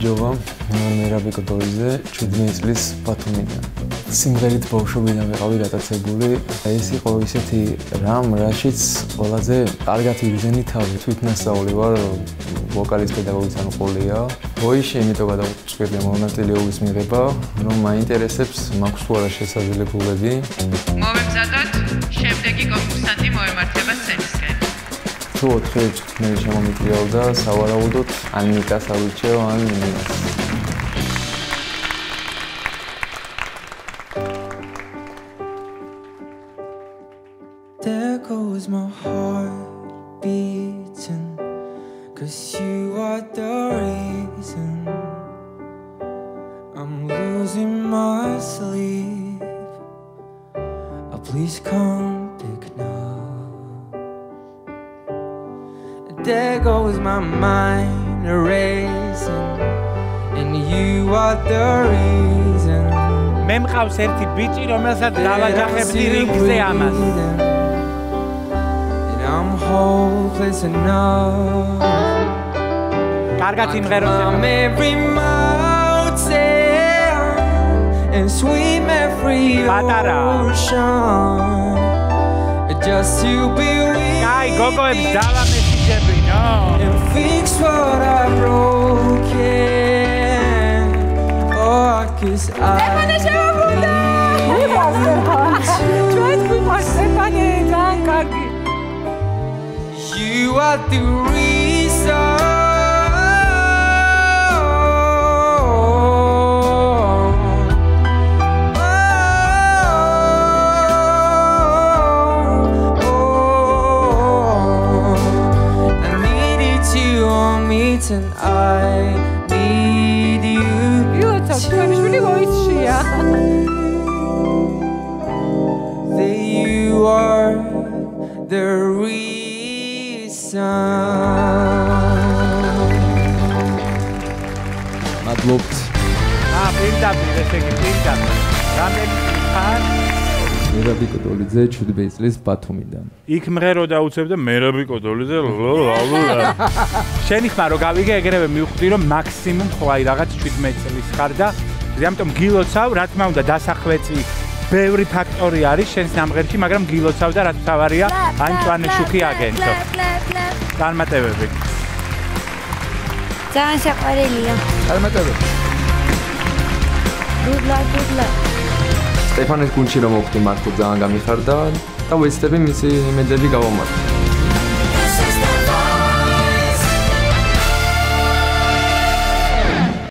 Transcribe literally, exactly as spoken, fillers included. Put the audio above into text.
გამარჯობა, მერაბი კოდოლიძე, შვიდმეტი წლის ბათუმიდან. სიმღერით ბავშვობიდან ვიყავი გატაცებული. ეს იყო ისეთი რამ, რაშიც ყველაზე კარგად ვიგრძენი თავი. თვითნასწავლი ვარ, ვოკალის პედაგოგის ანყოლია. ბოიში იმიტომ გადავწყვიტე მონაწილეობის მიღება, რომ მაინტერესებს მაქვს თუ არა შესაძლებელები. მოვემზადოთ შემდეგი კონკურსანტი მოემართება სცენისკენ. თუ ოთხი მე შემომიწიალდა, სავარაუდოდ ან ნიკას ავირჩევ, ან ნინას. There goes my heart beating, 'cause you are the reason I'm losing my sleep. Oh, please come back now. There goes my mind racing, and you are the reason. მე მყავს ერთი ბიჭი, რომელსაც დავაჯახებდი რინგზე ამას. I'm hopeless enough. კარგად იმღეროს every mountain and swim every ocean just to be with you. Ai, გოგოებს დავა მესიჯები, no. And fix what I broken. Oh, 'cause I Stefane შემოგვიდა. ჩვენ გვიყავს სტეფანე, ძალიან კარგი. You are the reason. Oh, oh, oh. I needed you on me tonight. I need you. You talk to me, really voice-ია. That you are the reason. მადლობთ. აა, პირდაპირ, ესე იგი, პირდაპირ. რამდენი ხარ? მერაბი კოდოლიძე, შვიდმეტი წლის ბათუმიდან. იქ მღერო და უცებ და მერაბი კოდოლიძე, ლალალა. შენი ხმა რო გავიგე, ეგრევე მივხვდი, რომ მაქსიმუმ ხო აი რაღაც შვიდმეტი წლის ხარ და ამიტომ გილოცავ, რა თქმა უნდა, დასახვეწი ბევრი ფაქტორი არის შენს ნამღერში, მაგრამ გილოცავ და რაც თავარია, აი მწვანე შუქი აგენთო. წარმატებები. ძალიან საყვარელია. წარმატებები. Good luck, good luck. სტეფანეს გუნდში რომ მოვხდი მართლა ძალიან გამიხარდა და ვეცდები მისი იმედები გავამართლო.